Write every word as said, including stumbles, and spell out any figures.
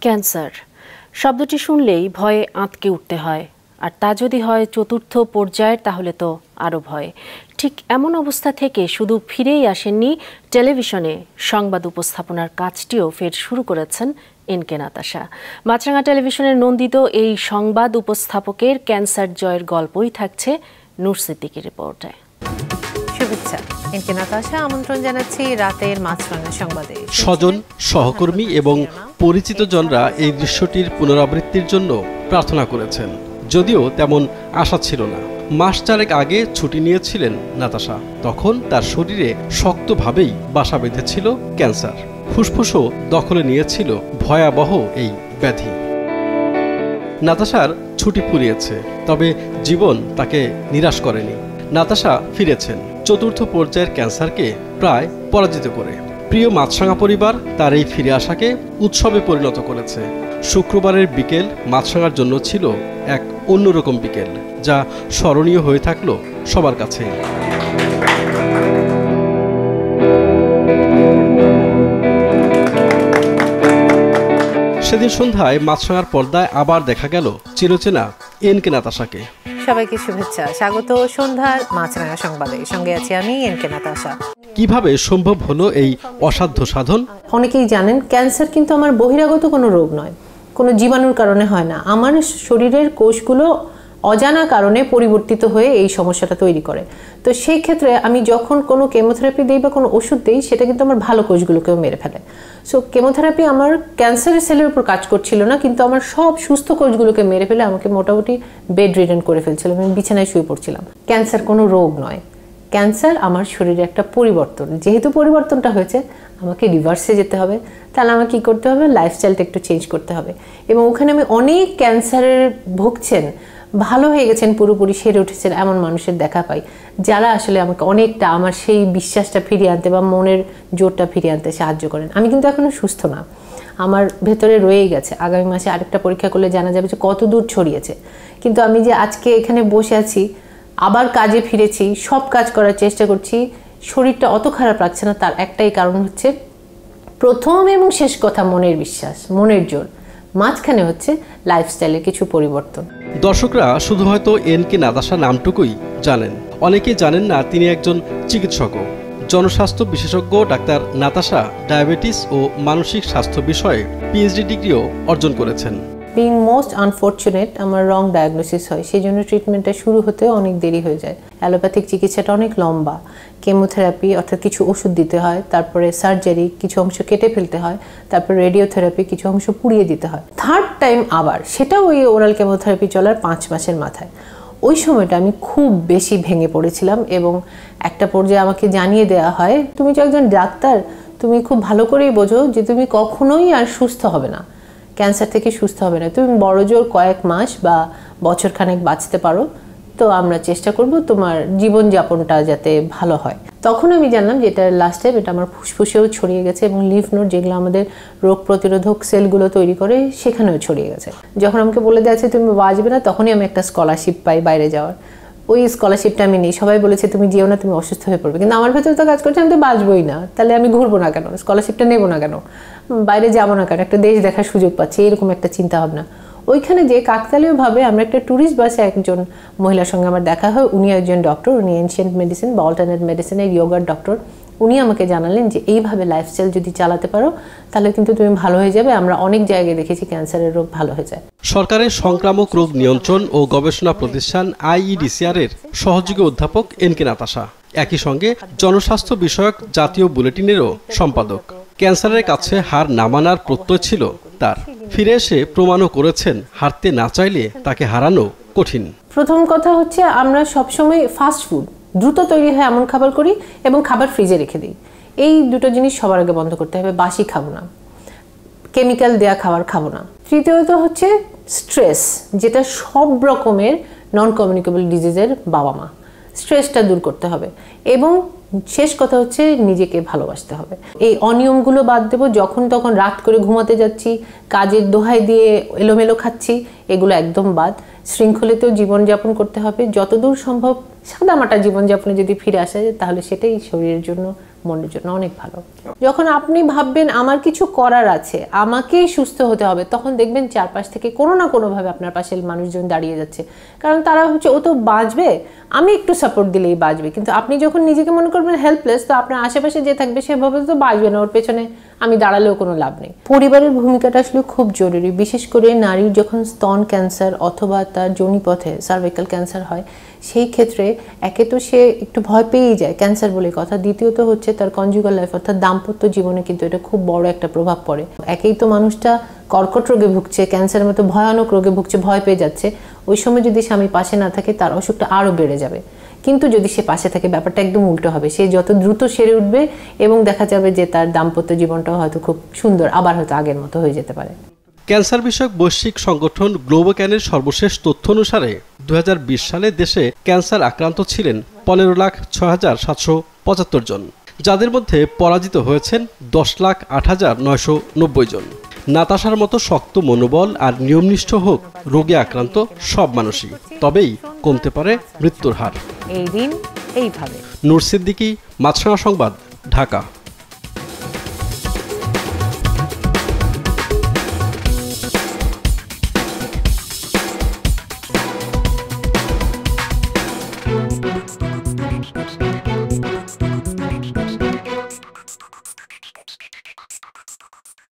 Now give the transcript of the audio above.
Cancer শব্দটি শুনলেই ভয়ে আঁতকে উঠতে হয়, আর তা যদি হয় চতুর্থ পর্যায়ের তাহলে তো আরও ভয়। ঠিক এমন অবস্থা থেকে শুধু ফিরেই আসেননি টেলিভিশনে সংবাদ উপস্থাপনার কাজটিও ফের শুরু করেছেন এনকে নাতাশা। মাছরাঙা টেলিভিশনের নন্দিত এই সংবাদ উপস্থাপকের ক্যান্সার জয়ের গল্পই থাকছে নূর সিদ্দিকীর রিপোর্টে। শুভেচ্ছা, এনকে নাতাশা আমন্ত্রণ জানাচ্ছি রাতের মাছরাঙা সংবাদে। স্বজন, সহকর্মী এবং পরিচিত জনরা এই দৃশ্যটির পুনরাবৃত্তির জন্য প্রার্থনা করেছেন, যদিও তেমন আশা ছিল না। মাস চারেক আগে ছুটি নিয়েছিলেন নাতাশা। তখন তার শরীরে শক্তভাবেই বাসা বেঁধেছিল ক্যান্সার। ফুসফুসও দখলে নিয়েছিল ভয়াবহ এই ব্যাধি। নাতাশার ছুটি ফুরিয়েছে, তবে জীবন তাকে নিরাশ করেনি। নাতাশা ফিরেছেন চতুর্থ পর্যায়ের ক্যান্সারকে প্রায় পরাজিত করে। প্রিয় মাছরাঙা পরিবার তার এই ফিরে আসাকে উৎসবে পরিণত করেছে। শুক্রবারের বিকেল মাছরাঙার জন্য ছিল এক অন্যরকম বিকেল, যা স্মরণীয় হয়ে থাকলো সবার কাছেই। সেদিন সন্ধ্যায় মাছরাঙার পর্দায় আবার দেখা গেল চিরচেনা এনকে নাতাশাকে। সবাইকে শুভেচ্ছা, স্বাগত সন্ধ্যার মাছরাঙা সংবাদে। সঙ্গে আছি আমি এনকে নাতাশা। কিভাবে সম্ভব হলো এই অসাধ্য সাধন? অনেকেই জানেন, ক্যান্সার কিন্তু আমার বহিরাগত কোনো রোগ নয়, কোনো জীবাণুর কারণে হয় না। আমার শরীরের কোষগুলো অজানা কারণে পরিবর্তিত হয়ে এই সমস্যাটা তৈরি করে। তো সেই ক্ষেত্রে আমি যখন কোনো কেমোথেরাপি দিই বা কোনো ওষুধ দিই, সেটা কিন্তু আমার ভালো কোষগুলোকেও মেরে ফেলে। সো কেমোথেরাপি আমার ক্যান্সারের সেলের উপর কাজ করছিল না, কিন্তু আমার সব সুস্থ কোষগুলোকে মেরে ফেলে আমাকে মোটামুটি বেড রিডেন করে ফেলছিল। আমি বিছানায় শুয়ে পড়ছিলাম। ক্যান্সার কোনো রোগ নয়, ক্যান্সার আমার শরীরে একটা পরিবর্তন। যেহেতু পরিবর্তনটা হয়েছে, আমাকে রিভার্সে যেতে হবে। তাহলে আমাকে কী করতে হবে? লাইফস্টাইলটা একটু চেঞ্জ করতে হবে। এবং ওখানে আমি অনেক ক্যান্সারের ভুগছেন, ভালো হয়ে গেছেন, পুরোপুরি সেরে উঠেছেন এমন মানুষের দেখা পাই, যারা আসলে আমাকে অনেকটা আমার সেই বিশ্বাসটা ফিরিয়ে আনতে বা মনের জোরটা ফিরিয়ে আনতে সাহায্য করেন। আমি কিন্তু এখনও সুস্থ না, আমার ভেতরে রয়েই গেছে। আগামী মাসে আরেকটা পরীক্ষা করলে জানা যাবে যে কত দূর ছড়িয়েছে। কিন্তু আমি যে আজকে এখানে বসে আছি, আবার কাজে ফিরেছি, সব কাজ করার চেষ্টা করছি, শরীরটা অত খারাপ লাগছে না, তার একটাই কারণ হচ্ছে প্রথম এবং শেষ কথা মনের বিশ্বাস, মনের জোর। মাঝখানে হচ্ছে লাইফস্টাইলের কিছু পরিবর্তন। দর্শকরা শুধু হয়তো এনকে নাতাশা নামটুকুই জানেন, অনেকেই জানেন না তিনি একজন চিকিৎসকও। জনস্বাস্থ্য বিশেষজ্ঞ ডাক্তার নাতাশা ডায়াবেটিস ও মানসিক স্বাস্থ্য বিষয়ে পিএইচডি ডিগ্রিও অর্জন করেছেন। বিং মোস্ট আনফর্চুনেট, আমার রং ডায়াগনোসিস হয়, সেই জন্য ট্রিটমেন্টটা শুরু হতেও অনেক দেরি হয়ে যায়। অ্যালোপ্যাথিক চিকিৎসাটা অনেক লম্বা, কেমোথেরাপি অর্থাৎ কিছু ওষুধ দিতে হয়, তারপরে সার্জারি, কিছু অংশ কেটে ফেলতে হয়, তারপর রেডিওথেরাপি, কিছু অংশ পুড়িয়ে দিতে হয়। থার্ড টাইম আবার সেটাও ওই ওরাল কেমোথেরাপি চলার পাঁচ মাসের মাথায়। ওই সময়টা আমি খুব বেশি ভেঙে পড়েছিলাম এবং একটা পর্যায়ে আমাকে জানিয়ে দেওয়া হয়, তুমি যে একজন ডাক্তার, তুমি খুব ভালো করেই বোঝো যে তুমি কখনোই আর সুস্থ হবে না, ক্যান্সার থেকে সুস্থ হবে না। তুমি বড় জোর কয়েক মাস বা বছর খানেক বাঁচতে পারো, তো আমরা চেষ্টা করব তোমার জীবনযাপনটা যাতে ভালো হয়। তখন আমি জানলাম যে এটা লাস্ট টাইম, এটা আমার ফুসফুসেও ছড়িয়ে গেছে এবং লিফ নোড, যেগুলো আমাদের রোগ প্রতিরোধক সেলগুলো তৈরি করে, সেখানেও ছড়িয়ে গেছে। যখন আমাকে বলে দেওয়া আছে তুমি বাঁচবে না, তখনই আমি একটা স্কলারশিপ পাই বাইরে যাওয়ার। ওই স্কলারশিপটা আমি নিই। সবাই বলেছে তুমি যেও না, তুমি অসুস্থ হয়ে পড়বে, কিন্তু আমার ভেতরে তো কাজ করছে আমি তো বাঁচবই না, তাহলে আমি ঘুরবো না কেন, স্কলারশিপটা নেবো না কেন, বাইরে যাবো না কেন, একটা দেশ দেখার সুযোগ পাচ্ছি, এরকম একটা চিন্তা ভাবনা। ওইখানে যে কাকতালীয়ভাবে আমরা একটা ট্যুরিস্ট বাসে একজন মহিলার সঙ্গে আমার দেখা হয়। উনি একজন ডক্টর, উনি এনশিয়েন্ট মেডিসিন বা অল্টারনেট মেডিসিনের ইয়োগার ডক্টর। উনি আমাকে জানালেন যে এইভাবে লাইফস্টাইল যদি চালাতে পারো তাহলে কিন্তু তুমি ভালো হয়ে যাবে। আমরা অনেক জায়গায় দেখেছি ক্যান্সারের রোগ ভালো হয়ে যায়। সরকারের সংক্রামক রোগ নিয়ন্ত্রণ ও গবেষণা প্রতিষ্ঠান আইইডিসিআর এর সহযোগী অধ্যাপক এনকে নাতাশা, একই সঙ্গে জনস্বাস্থ্য বিষয়ক জাতীয় বুলেটিনেরও সম্পাদক। ক্যান্সারের কাছে হার না মানার প্রত্যয় ছিল তার। ফিরে এসে প্রমাণও করেছেন হারতে না চাইলে তাকে হারানো কঠিন। প্রথম কথা হচ্ছে, আমরা সবসময় ফাস্ট ফুড, দ্রুত তৈরি হয় এমন খাবার করি এবং খাবার ফ্রিজে রেখে দিই। এই দুটো জিনিস সবার আগে বন্ধ করতে হবে। বাসি খাবো না, কেমিক্যাল দেয়া খাবার খাবো না। তৃতীয়ত হচ্ছে স্ট্রেস, যেটা সব রকমের নন কমিউনিকেবল ডিজিজের বাবা মা। স্ট্রেসটা দূর করতে হবে এবং শেষ কথা হচ্ছে নিজেকে ভালোবাসতে হবে। এই অনিয়মগুলো বাদ দেবো। যখন তখন রাত করে ঘুমাতে যাচ্ছি, কাজের দোহাই দিয়ে এলোমেলো খাচ্ছি, এগুলো একদম বাদ। শৃঙ্খলিত জীবনযাপন করতে হবে। যতদূর সম্ভব সাদামাটা জীবনযাপনে যদি ফিরে আসা যায় তাহলে সেটাই শরীরের জন্য মনের জন্য অনেক ভালো। যখন আপনি ভাববেন আমার কিছু করার আছে, আমাকেই সুস্থ হতে হবে, তখন দেখবেন চারপাশ থেকে কোনো না কোনোভাবে আপনার পাশে মানুষজন দাঁড়িয়ে যাচ্ছে, কারণ তারা হচ্ছে ও তো বাঁচবে, আমি একটু সাপোর্ট দিলেই বাঁচবে। কিন্তু আপনি যখন নিজেকে মনে করবেন হেল্পলেস, তো আপনার আশেপাশে যে থাকবে সেভাবে তো বাঁচবে না, ওর পেছনে আমি দাঁড়ালেও কোনো লাভ নেই। পরিবারের ভূমিকাটা আসলে খুব জরুরি, বিশেষ করে নারীর যখন স্তন ক্যান্সার অথবা তার যোনিপথে সার্ভাইকাল ক্যান্সার হয়, সেই ক্ষেত্রে একে তো সে একটু ভয় পেয়েই যায় ক্যান্সার বলে কথা, দ্বিতীয়ত হচ্ছে তার কনজুগাল লাইফ অর্থাৎ দাম্পত্য জীবনে কিন্তু এটা খুব বড় একটা প্রভাব পড়ে। একেই তো মানুষটা কর্কট রোগে ভুগছে, ক্যান্সারের মতো ভয়ানক রোগে ভুগছে, ভয় পেয়ে যাচ্ছে, ওই সময় যদি স্বামী পাশে না থাকে তার অসুখটা আরও বেড়ে যাবে। কিন্তু যদি সে পাশে থাকে ব্যাপারটা একদম উল্টো হবে, সে যত দ্রুত সেরে উঠবে এবং দেখা যাবে যে তার দাম্পত্য জীবনটাও হয়তো খুব সুন্দর, আবার হয়তো আগের মতো হয়ে যেতে পারে। ক্যান্সার বিষয়ক বৈশ্বিক সংগঠন গ্লোবোক্যানের সর্বশেষ তথ্য অনুসারে দু হাজার বিশ সালে দেশে ক্যান্সার আক্রান্ত ছিলেন পনেরো লাখ ছয় হাজার সাতশো পঁচাত্তর জন, যাদের মধ্যে পরাজিত হয়েছেন দশ লাখ আট হাজার নয়শো নব্বই জন। নাতাশার মতো শক্ত মনোবল আর নিয়মনিষ্ঠ হোক রোগে আক্রান্ত সব মানুষই, তবেই কমতে পারে মৃত্যুর হার। এই দিন এইভাবে। নূর সিদ্দিকী, মাছরাঙা সংবাদ, ঢাকা।